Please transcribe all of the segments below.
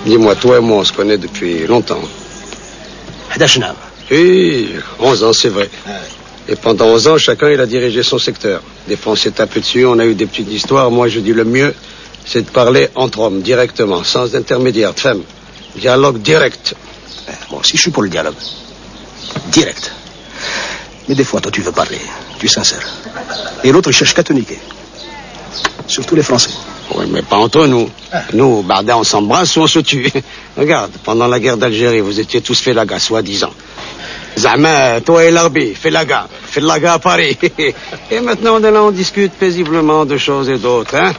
Dis-moi, toi et moi, on se connaît depuis longtemps. 11 عام. Oui, 11 ans, c'est vrai. Et pendant 11 ans, chacun, il a dirigé son secteur. Des fois, on s'est tapé dessus, on a eu des petites histoires. Moi, je dis le mieux, c'est de parler entre hommes, directement, sans intermédiaire, de femme. Dialogue direct. Moi aussi, je suis pour le dialogue. Direct. Mais des fois, toi, tu veux parler. Tu es sincère. Et l'autre, il cherche qu'à te niquer. Surtout les Français. Oui, mais pas entre nous. Nous, Barda, on s'embrasse ou on se tue. Regarde, pendant la guerre d'Algérie, vous étiez tous fait la gare, soi-disant. Zama, toi et l'Arbi, fais la gare à Paris. Et maintenant, on est là, on discute paisiblement de choses et d'autres, hein.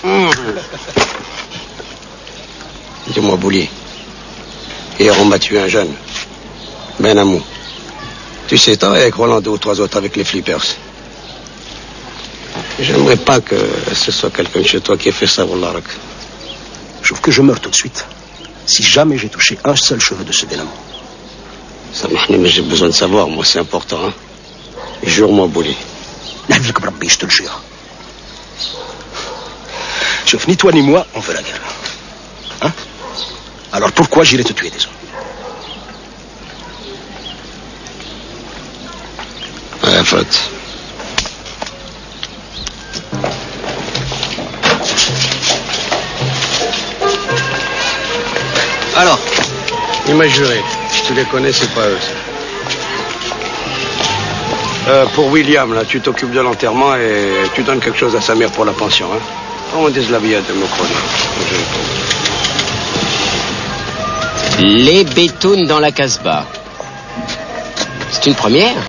Dis-moi, Bouli, hier, on m'a tué un jeune. Ben Amou. Tu sais, t'as avec Roland 2 ou 3 autres avec les flippers. J'aimerais pas que ce soit quelqu'un de chez toi qui ait fait ça, Wallah. Je veux que je meure tout de suite. Si jamais j'ai touché un seul cheveu de ce Benamou. Ça m'a mais j'ai besoin de savoir, moi, c'est important, hein. Jure-moi, Bouli. Nahvik Brabbi, je te le jure. Sauf ni toi ni moi, on veut la guerre. Hein? Alors pourquoi j'irai te tuer, désolé? Ouais, faute. Alors, il m'a juré. Tu les connais, c'est pas eux. Pour William, là, tu t'occupes de l'enterrement et tu donnes quelque chose à sa mère pour la pension, hein. On dit la vie de me Les bétounes dans la Casbah. C'est une première.